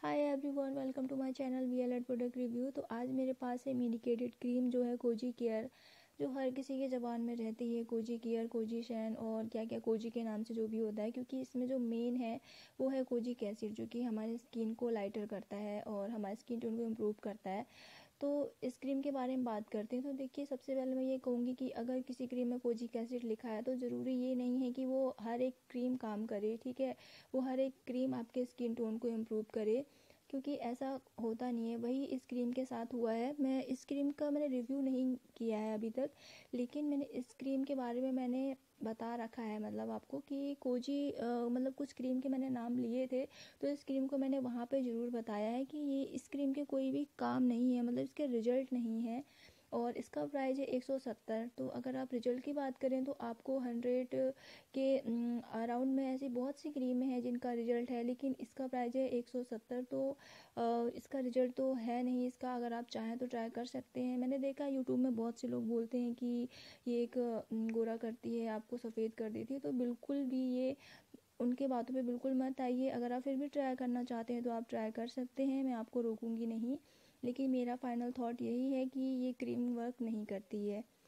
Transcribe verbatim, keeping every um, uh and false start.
Hi everyone, welcome to my channel V L एड product review. तो आज मेरे पास है मेडिकेटेड क्रीम जो है कोजी केयर, जो हर किसी के ज़बान में रहती है कोजी केयर, कोजी शैन और क्या क्या कोजी के नाम से जो भी होता है, क्योंकि इसमें जो मेन है वो है कोजिक एसिड, जो कि हमारे स्किन को लाइटर करता है और हमारे स्किन टोन को इम्प्रूव करता है। तो इस क्रीम के बारे में बात करते हैं। तो देखिए, सबसे पहले मैं ये कहूँगी कि अगर किसी क्रीम में कोजिक एसिड लिखा है तो ज़रूरी ये नहीं है कि वो हर एक क्रीम काम करे, ठीक है। वो हर एक क्रीम आपके स्किन टोन को इम्प्रूव करे, क्योंकि ऐसा होता नहीं है। वही इस क्रीम के साथ हुआ है। मैं इस क्रीम का मैंने रिव्यू नहीं किया है अभी तक, लेकिन मैंने इस क्रीम के बारे में मैंने बता रखा है, मतलब आपको कि कोजी अ, मतलब कुछ क्रीम के मैंने नाम लिए थे, तो इस क्रीम को मैंने वहाँ पे ज़रूर बताया है कि ये इस क्रीम के कोई भी काम नहीं है, मतलब इसके रिजल्ट नहीं है। और इसका प्राइस है एक सौ सत्तर। तो अगर आप रिजल्ट की बात करें तो आपको हंड्रेड के अराउंड में ऐसी बहुत सी क्रीमें हैं जिनका रिजल्ट है, लेकिन इसका प्राइस है एक सौ सत्तर। तो अ, इसका रिजल्ट तो है नहीं इसका। अगर आप चाहें तो ट्राई कर सकते हैं। मैंने देखा यूट्यूब में बहुत से लोग बोलते हैं कि ये एक अम, गोरा करती है, आपको सफ़ेद कर देती है, तो बिल्कुल भी ये उनके बातों पे बिल्कुल मत आइए। अगर आप फिर भी ट्राई करना चाहते हैं तो आप ट्राई कर सकते हैं, मैं आपको रोकूंगी नहीं। लेकिन मेरा फाइनल थॉट यही है कि ये क्रीम वर्क नहीं करती है।